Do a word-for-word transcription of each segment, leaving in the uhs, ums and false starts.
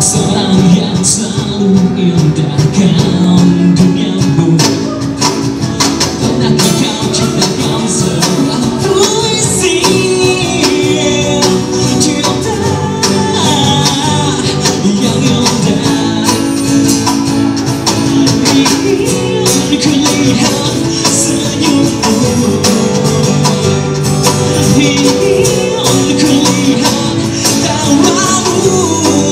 seorang yang selalu indahkan duniamu. Pernahkah kau ciptakan sebuah puisi cinta yang indah? Ingin kulihat senyummu, ingin kulihat tawamu.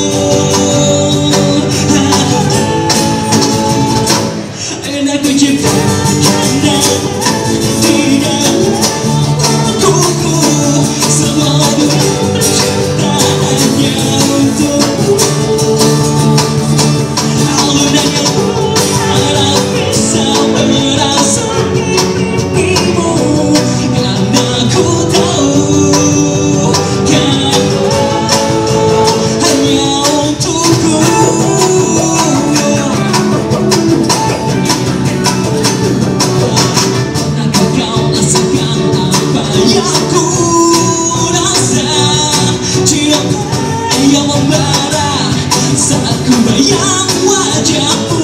Dan aku ciptakan di dalam hatiku, semua dunia tercipta hanya untukmu. Alunan yang harap bisa merasa mimpimu, karena ku tahu kan hanya untukku. Pernahkah kau rasakan apa yang ku rasa? Cinta yang membara saat ku bayang wajahmu.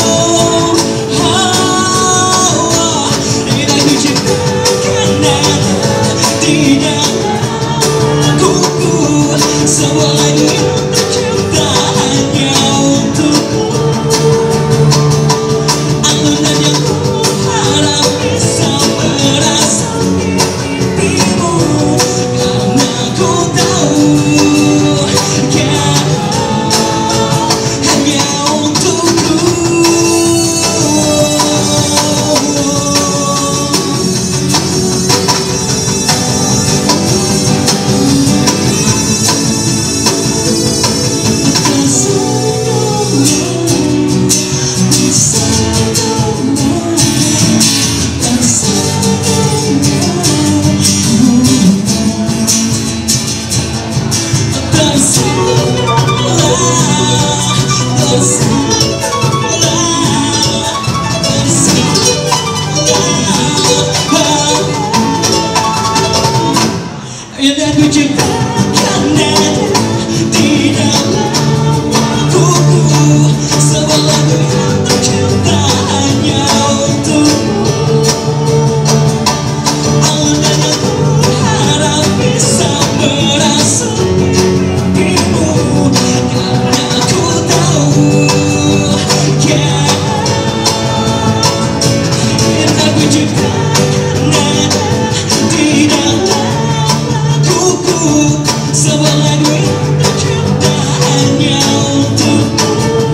Oh, dan aku ciptakan di dalam hatiku, semua dunia tercipta hanya untukmu. Alunan yang ku harap bisa merasa mimpimu, karena ku tahu kan hanya untukku. Dan aku ciptakan di dalam hatiku, semua dunia tercipta hanya untukmu. Alunan yang ku harap bisa merasa mimpimu, karena ku tahu kan. Dan aku ciptakan di dalam semua dunia tercipta hanya untukmu.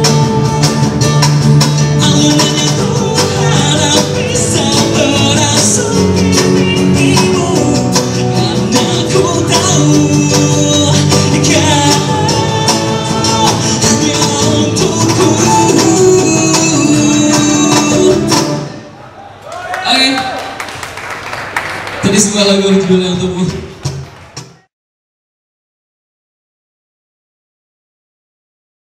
Alunan yang ku harap bisa merasa mimpimu, karena ku tahu kan hanya untukku. Oke, tadi sebuah lagu judulnya untukmu.